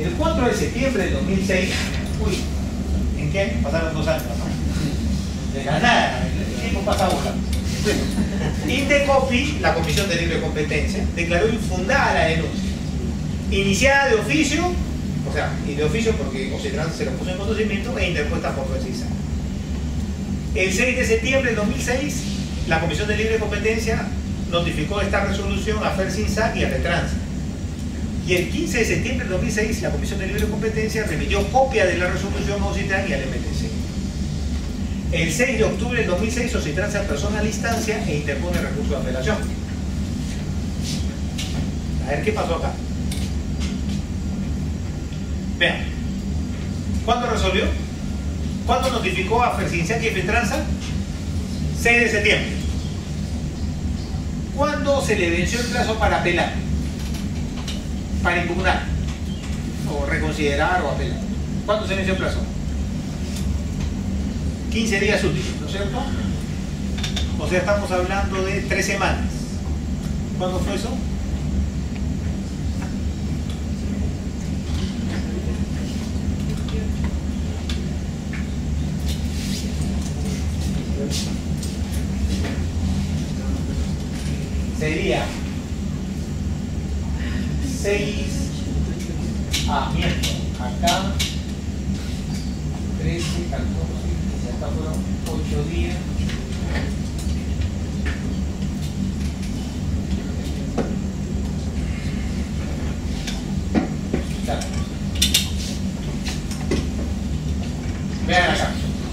El 4 de septiembre de 2006, uy, ¿en qué año? Pasaron 2 años, ¿no? De la nada, el tiempo pasa volando. Indecopi, la Comisión de Libre Competencia, declaró infundada la denuncia, iniciada de oficio, o sea, y de oficio porque Ocitran se lo puso en conocimiento, e interpuesta por Fercinsac. El 6 de septiembre de 2006, la Comisión de Libre Competencia notificó esta resolución a Fercinsac y a Retrans. Y el 15 de septiembre de 2006, la Comisión de Libre Competencia remitió copia de la resolución a Ocitran y al MTC. El 6 de octubre del 2006, Ocitran se apersona a la instancia e interpone recurso de apelación. A ver qué pasó acá. Vean. ¿Cuándo resolvió? ¿Cuándo notificó a Fercinsac y Fetransa? 6 de septiembre. ¿Cuándo se le venció el plazo para apelar? Para impugnar, o reconsiderar o apelar. ¿Cuándo se venció el plazo? 15 días útiles, ¿no es cierto? O sea, estamos hablando de 3 semanas. ¿Cuándo fue eso? Sería 6 miento, acá 13, 14, acá fueron 8 días. Claro. Vean acá.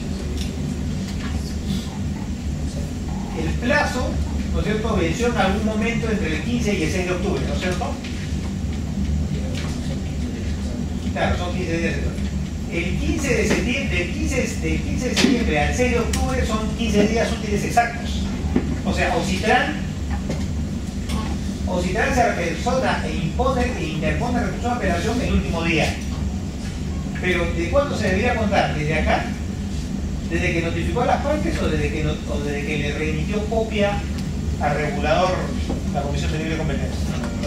El plazo, ¿no es cierto?, venció en algún momento entre el 15 y el 6 de octubre, ¿no es cierto? Claro, son 15 días. El 15 de septiembre, del 15 de septiembre al 6 de octubre son 15 días útiles exactos. O sea, Ocitran se apersona e interpone recurso de apelación el último día. Pero ¿de cuándo se debería contar? ¿Desde acá? ¿Desde que notificó a las partes o desde que le remitió copia al regulador, la Comisión de Libre Competencia?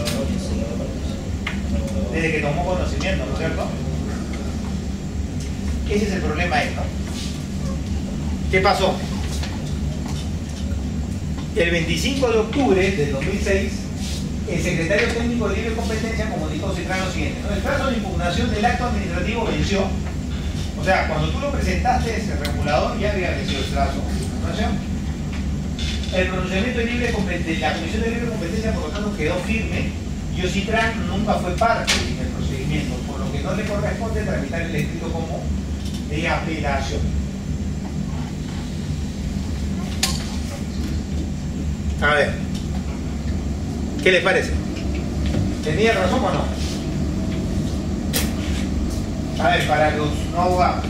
Desde que tomó conocimiento, ¿no es cierto? Ese es el problema ahí, ¿no? ¿Qué pasó? El 25 de octubre del 2006, el secretario técnico de Libre Competencia comunicó a Ocitran lo siguiente, ¿no? El plazo de impugnación del acto administrativo venció. O sea, cuando tú lo presentaste, ese regulador ya había vencido el plazo de impugnación. El pronunciamiento de la Comisión de Libre Competencia, por lo tanto, quedó firme y Ocitran nunca fue parte del procedimiento, por lo que no le corresponde tramitar el escrito como de apelación. A ver, ¿qué les parece? ¿Tenía razón o no? A ver, para los no abogados,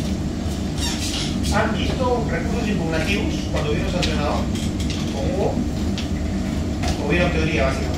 ¿han visto recursos impugnativos cuando vieron sancionador? ¿Con Hugo? ¿O vieron teoría básica?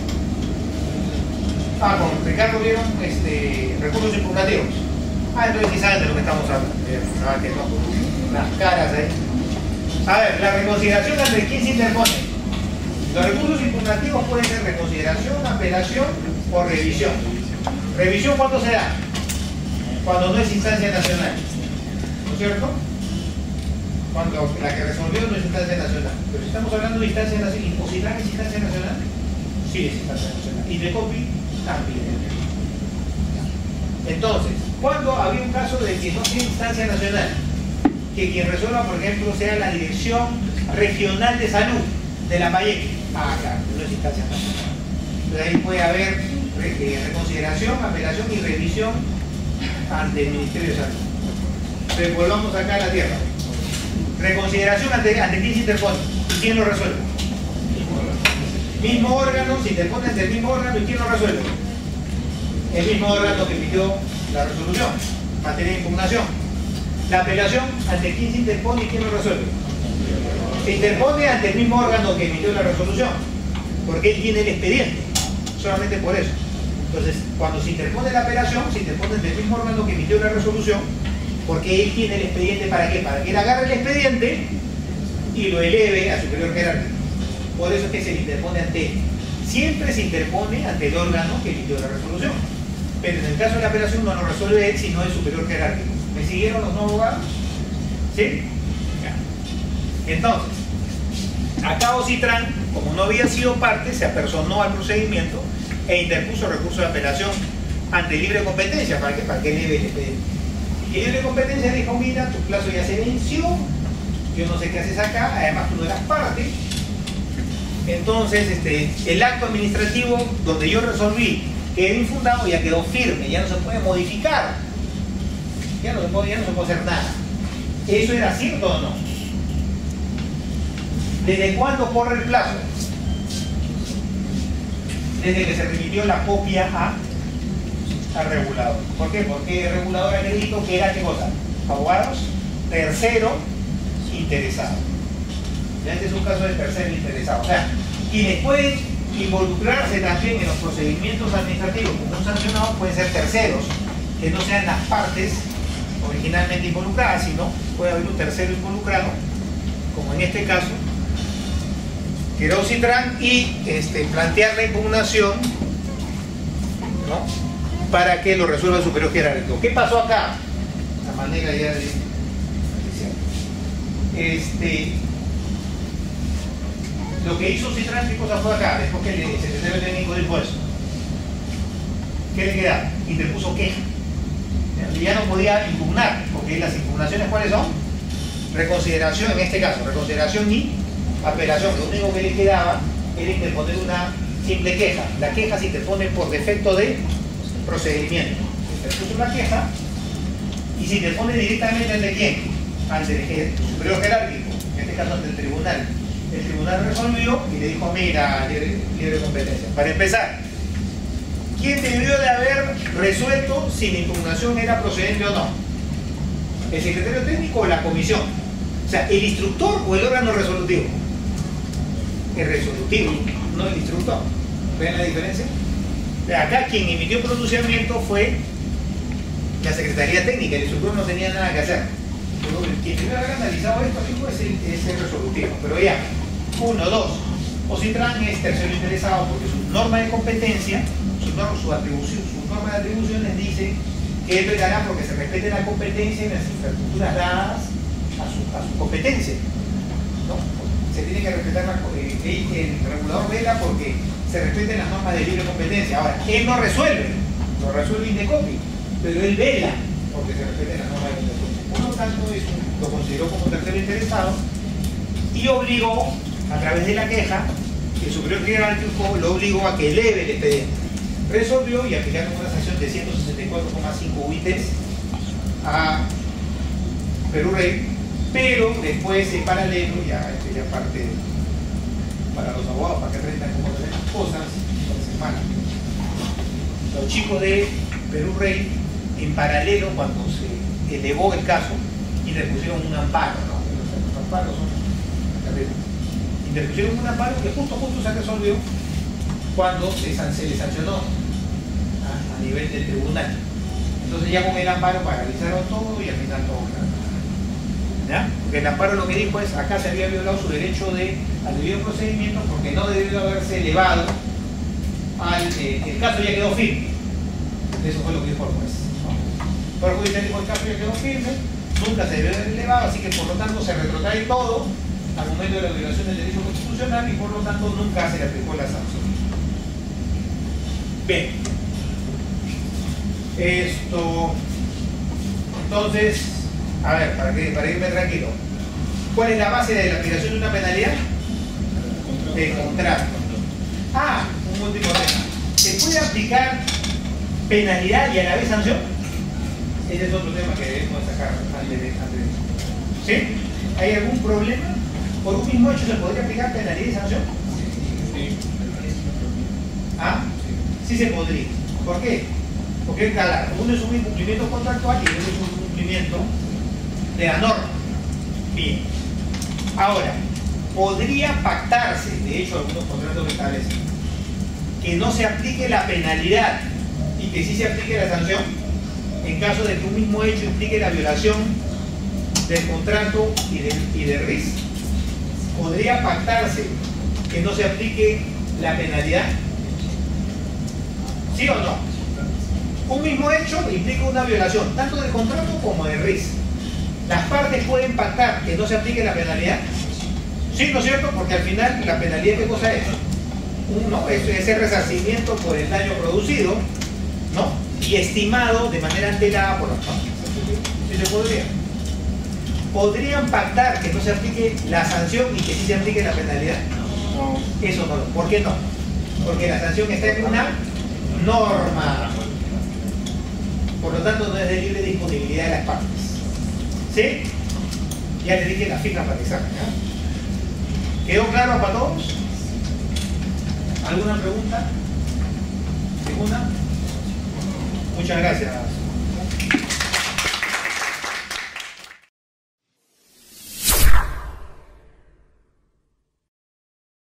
Con Ricardo vieron recursos impugnativos. Entonces sí saben de lo que estamos hablando. Que no. Las caras ahí. A ver, la reconsideración ante quién se interpone. Los recursos impugnativos pueden ser reconsideración, apelación o revisión. ¿Revisión cuándo se da? Cuando no es instancia nacional, ¿no es cierto? Cuando la que resolvió no es instancia nacional. Pero si estamos hablando de instancia nacional, ¿Ocitran es instancia nacional? Sí, es instancia nacional. Y Indecopi también. Entonces, cuando había un caso de que no tiene instancia nacional, que quien resuelva, por ejemplo, sea la Dirección Regional de Salud de Lambayeque. Claro, no es instancia nacional. Entonces ahí puede haber reconsideración, apelación y revisión ante el Ministerio de Salud. Entonces volvamos acá a la tierra. Reconsideración ante quién se interpone y quién lo resuelve. Mismo órgano, se interpone ante el mismo órgano y quién lo resuelve. El mismo órgano que emitió la resolución, materia de impugnación. La apelación, ante quién se interpone y quién lo resuelve. Se interpone ante el mismo órgano que emitió la resolución, porque él tiene el expediente, solamente por eso. Entonces, cuando se interpone la apelación, se interpone ante el mismo órgano que emitió la resolución, porque él tiene el expediente. ¿Para qué? Para que él agarre el expediente y lo eleve a superior jerárquico. Por eso es que se le interpone ante él. Siempre se interpone ante el órgano que emitió la resolución. pero en el caso de la apelación no lo resuelve él, sino el superior jerárquico. ¿Me siguieron los no abogados? ¿Sí? Ya. Entonces, acá Ocitran, como no había sido parte, se apersonó al procedimiento e interpuso recurso de apelación ante libre competencia. ¿Para qué libre le pedí? Y libre competencia dijo, mira, tu plazo ya se venció, yo no sé qué haces acá, además tú no eras parte. Entonces, el acto administrativo donde yo resolví que era infundado ya quedó firme, ya no se puede modificar, ya no se puede hacer nada. ¿Eso era cierto o no? ¿Desde cuándo corre el plazo? Desde que se remitió la copia al regulador. ¿Por qué? Porque el regulador acreditó que era, ¿qué cosa? Abogados, tercero interesado. Ya este es un caso de tercero interesado. O sea, quienes pueden involucrarse también en los procedimientos administrativos como un sancionado pueden ser terceros, que no sean las partes originalmente involucradas, sino puede haber un tercero involucrado, como en este caso, que era Ocitran, y plantear la impugnación, ¿no?, para que lo resuelva el superior jerárquico. ¿Qué pasó acá? La manera ya de... Lo que hizo Ocitran, ¿qué cosa fue acá? Después que el secretario técnico dijo eso, ¿qué le quedaba? Interpuso queja. Ya no podía impugnar, porque las impugnaciones, ¿cuáles son? Reconsideración, en este caso, reconsideración y apelación. Lo único que le quedaba era interponer una simple queja. La queja se interpone por defecto de procedimiento. Interpuso la queja y se interpone directamente ante quién, ante el superior jerárquico, en este caso ante el tribunal. El tribunal resolvió y le dijo, mira, libre competencia. Para empezar, ¿quién debió de haber resuelto si la impugnación era procedente o no? ¿El secretario técnico o la comisión? O sea, ¿el instructor o el órgano resolutivo? El resolutivo, no el instructor. ¿Ven la diferencia? Acá quien emitió pronunciamiento fue la Secretaría Técnica, el instructor no tenía nada que hacer. Pero quien debió haber analizado esto es el resolutivo. Pero ya, 1, 2. Ocitran es tercero interesado porque su norma de competencia, su norma de atribuciones dice que él velará porque se respete la competencia y las infraestructuras dadas a su competencia, ¿no? Se tiene que respetar el regulador vela porque se respeten las normas de libre competencia. Ahora, él no resuelve, lo resuelve Indecopi, pero él vela porque se respeten las normas de libre competencia. Por lo tanto, lo consideró como tercero interesado y obligó, a través de la queja, que el superior jerárquico lo obligó a que eleve el expediente. Resolvió y aplicaron una sanción de 164,5 UITs a Perú Rey, pero después en paralelo, ya parte para los abogados, para que aprendan cómo hacer las cosas, los chicos de Perú Rey, en paralelo, cuando se elevó el caso, interpusieron un amparo, ¿no? Los amparos son interpusieron un amparo que justo se resolvió cuando se le sancionó a nivel del tribunal. Entonces ya con el amparo paralizaron todo y al final todo claro. ¿Ya? Porque el amparo lo que dijo es, acá se había violado su derecho al debido procedimiento porque no debió haberse elevado el caso ya quedó firme. Eso fue lo que dijo el juez, ¿no? Por el juez dijo el caso ya quedó firme, nunca se debió haber elevado, así que por lo tanto se retrotrae todo al momento de la violación del derecho constitucional y por lo tanto nunca se le aplicó la sanción. Bien. Entonces, a ver, para irme tranquilo. ¿Cuál es la base de la aplicación de una penalidad? De contrato. Un último tema. ¿Se puede aplicar penalidad y a la vez sanción? Ese es otro tema que debemos sacar antes de. ¿Sí? ¿Hay algún problema? ¿Por un mismo hecho se podría aplicar penalidad y sanción? Sí se podría. ¿Por qué? Porque uno es un incumplimiento contractual y otro es un cumplimiento de la norma. Bien. Ahora, podría pactarse, de hecho algunos contratos establecen, que no se aplique la penalidad y que sí se aplique la sanción en caso de que un mismo hecho implique la violación del contrato y del RIS. ¿Podría pactarse que no se aplique la penalidad? ¿Sí o no? Un mismo hecho implica una violación, tanto del contrato como del RIS. ¿Las partes pueden pactar que no se aplique la penalidad? Sí, ¿no es cierto? Porque al final la penalidad, ¿qué cosa es? Uno, es ese resarcimiento por el daño producido, ¿no? Y estimado de manera alterada por las partes. ¿Sí se podría? ¿Podrían pactar que no se aplique la sanción y que sí se aplique la penalidad? No. Eso no. ¿Por qué no? Porque la sanción está en una norma. Por lo tanto, no es de libre disponibilidad de las partes. ¿Sí? Ya les dije las fijas para que salgan, ¿no? ¿Quedó claro para todos? ¿Alguna pregunta? ¿Alguna? Muchas gracias.